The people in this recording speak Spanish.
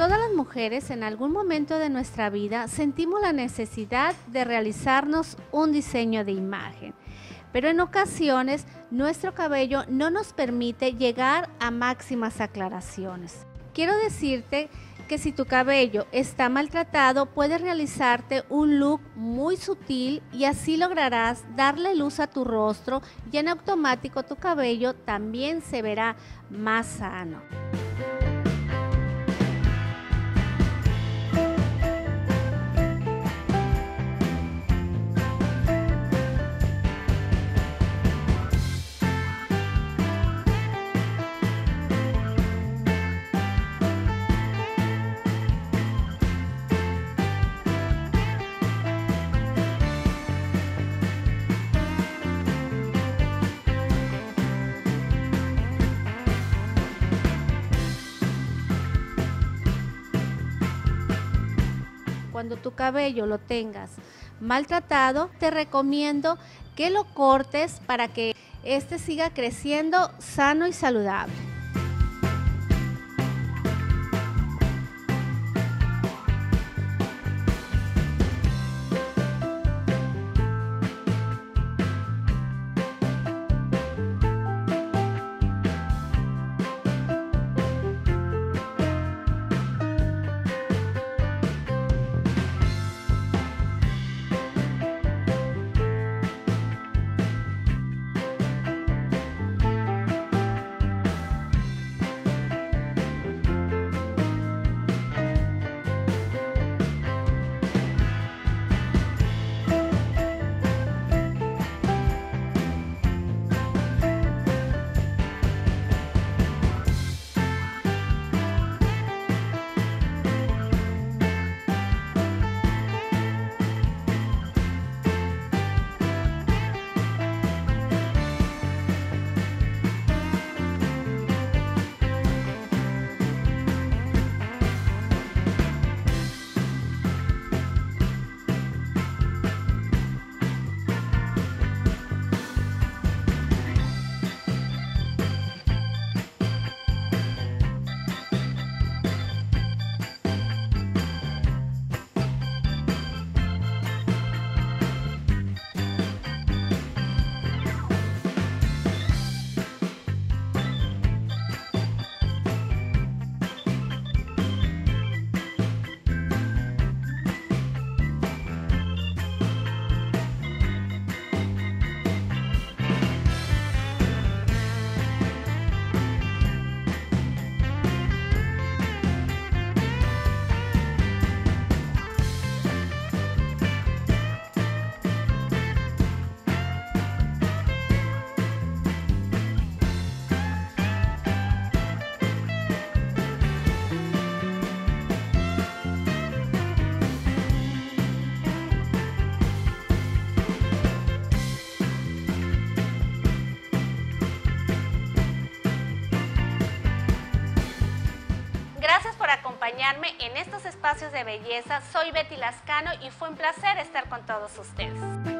Todas las mujeres en algún momento de nuestra vida sentimos la necesidad de realizarnos un diseño de imagen, pero en ocasiones nuestro cabello no nos permite llegar a máximas aclaraciones. Quiero decirte que si tu cabello está maltratado, puedes realizarte un look muy sutil y así lograrás darle luz a tu rostro y en automático tu cabello también se verá más sano. Cuando tu cabello lo tengas maltratado, te recomiendo que lo cortes para que este siga creciendo sano y saludable. Gracias por acompañarme en estos espacios de belleza. Soy Betty Lascano y fue un placer estar con todos ustedes.